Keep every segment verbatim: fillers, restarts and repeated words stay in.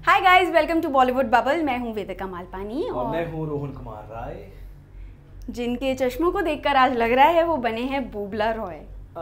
Hi guys, welcome to Bollywood bubble. मैं हूँ वेदिका मालपानी और, और मैं हूँ रोहन कुमार राय, जिनके चश्मों को देखकर आज लग रहा है वो बने हैं Bubla Roy.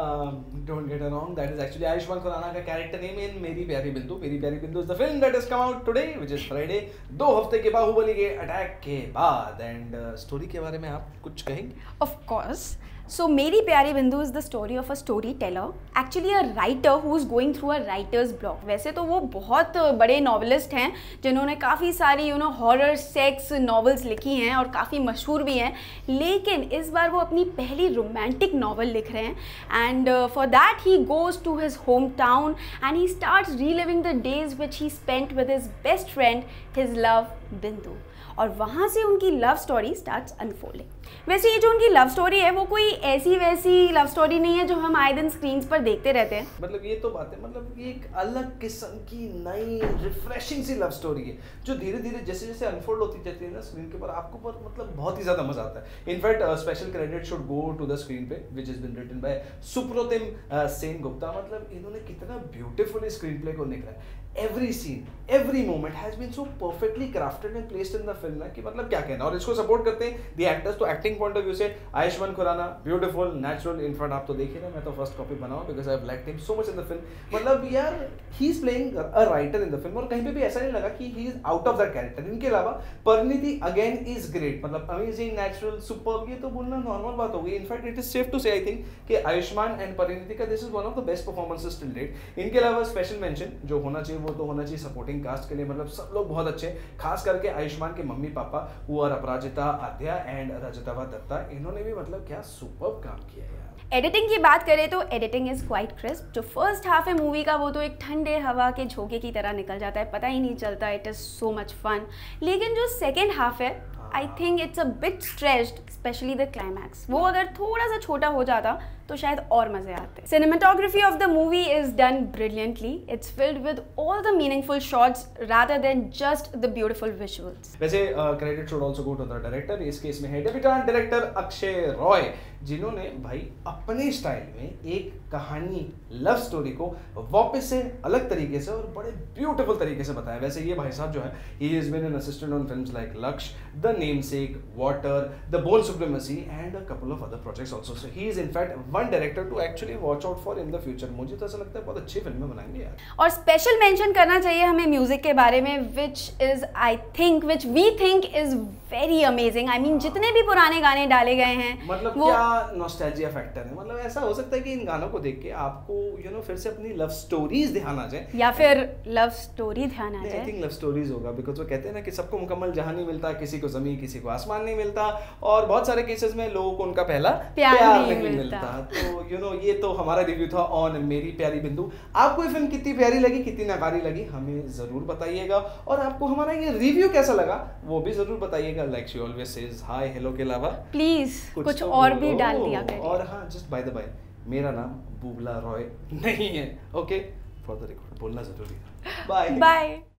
Don't get a wrong, that is actually Ayushmann Khurrana का कैरेक्टर नेम इन मेरी प्यारी बिंदु। Meri Pyaari Bindu is the film that has come out today which is Friday, दो हफ्ते के बाहुबली के अटैक के बाद। एंड स्टोरी uh, के बारे में आप कुछ कहेंगे? Of course. So Meri Pyaari Bindu is the story of a story teller, actually a writer who is going through a writer's block. वैसे तो वो बहुत बड़े नॉवलिस्ट हैं जिन्होंने काफ़ी सारी you know horror sex novels लिखी हैं और काफ़ी मशहूर भी हैं, लेकिन इस बार वो अपनी पहली रोमांटिक नॉवल लिख रहे हैं। And for that he goes to his home town and he starts reliving the days which he spent with his best friend his love Bindu, और वहाँ से उनकी लव स्टोरी स्टार्ट्स अनफोल्डिंग। वैसे ये जो उनकी लव स्टोरी है वो कोई ऐसी वैसी लव स्टोरी नहीं है जो हम आए दिन स्क्रीन्स पर देखते रहते हैं। मतलब ये तो बात है, मतलब ये एक अलग किस्म की नई रिफ्रेशिंग सी लव स्टोरी है जो धीरे धीरे जैसे जैसे अनफोल्ड होती जाती है ना स्क्रीन के ऊपर, आपको पर मतलब बहुत ही ज्यादा मजा आता है। In fact special credit should go to the screenplay which has been written by Supratim Sen Gupta. मतलब इन्होंने कितना ब्यूटीफुली स्क्रीन प्ले को लिखा है। Every scene, every moment has been so perfectly crafted and placed in the film ना कि मतलब क्या कहना। और इसको सपोर्ट करते हैं दी एक्टर्स। तो एक्टिंग पॉइंट ऑफ व्यू से Ayushmann Khurrana beautiful, natural. In fact आप तो देखिए ना, मैं तो फर्स्ट कॉपी बनाऊँ because I have liked him so much in the film. मतलब यार he is playing a writer in the film और कहीं पे भी ऐसा नहीं लगा कि he is out of that character. इनके अलावा परिणीति अगेन इज ग्रेट, मतलब अमेजिंग, नेचुरल, सुपर्ब। ये तो बोलना नॉर्मल बात हो गई। In fact it is safe to say I think कि आयुष्मान एंड परिणीति का this is one of the best performances till date. इनके अलावा स्पेशल मेंशन जो होना चाहिए वो तो होना चाहिए सपोर्टिंग कास्ट के लिए। मतलब सब लोग बहुत अच्छे, खास करके आयुष्मान के mummy papa who are Aparajita Adhya and Rajatava Dutta. इन्होंने भी मतलब क्या सुपर्ब काम किया है यार। एडिटिंग की बात करें तो एडिटिंग इज क्वाइट क्रिस्प। जो फर्स्ट हाफ है मूवी का वो तो एक ठंडे हवा के झोंके की तरह निकल जाता है, पता ही नहीं चलता। It is so much fun. लेकिन जो सेकेंड हाफ है I think it's a bit stretched, specially the climax. वो अगर थोड़ा सा छोटा हो जाता तो शायद और मजे आते। Cinematography of the movie is done brilliantly. It's filled with all the meaningful shots rather than just the beautiful visuals. वैसे credit should also go to the director. इस केस में है डेब्यूटेंट डायरेक्टर अक्षय रॉय, जिन्होंने भाई अपने स्टाइल में एक कहानी, लव स्टोरी को वापस से अलग तरीके से और बड़े ब्यूटीफुल तरीके से बताया। वैसे ये भाई साहब जो है, he is been an assistant on films like Lakshya, the namesake, water, the Bourne supremacy and a couple of other projects also. So he is in fact one director to actually watch out for in the future. मुझे तो ऐसा लगता है बहुत अच्छी फिल्में बनाएंगे यार। और स्पेशल मेंशन करना चाहिए हमें म्यूजिक के बारे में, which is I think which we think is very amazing. I mean जितने भी पुराने गाने डाले गए हैं, मतलब वो क्या नॉस्टैल्जिया फैक्टर है। मतलब ऐसा हो सकता है कि इन गानों को देख के आपको यू you नो know, फिर से अपनी लव स्टोरीज ध्यान आ जाए, या फिर लव स्टोरी ध्यान आ जाए। आई थिंक लव स्टोरीज होगा, बिकॉज वो कहते हैं ना कि सबको मुकम्मल जहां नहीं मिलता, किसी को जमीन किसी को आसमान नहीं मिलता, और बहुत सारे केसेस में लोगों को उनका पहला प्यार, प्यार नहीं, नहीं मिलता, मिलता। तो यू नो ये तो हमारा रिव्यू था ऑन मेरी प्यारी बिंदु। आपको ये फिल्म कितनी प्यारी लगी, कितनी नकारी लगी, हमें जरूर बताइएगा। और आपको हमारा ये रिव्यू कैसा लगा वो भी जरूर बताइएगा। Like she always says hi hello के अलावा प्लीज कुछ, कुछ तो और भी डाल दिया करिए। और हाँ, जस्ट बाय द बाय, मेरा नाम बुबला रॉय नहीं है, ओके, फॉर द रिकॉर्ड बोलना जरूरी है। Bye bye.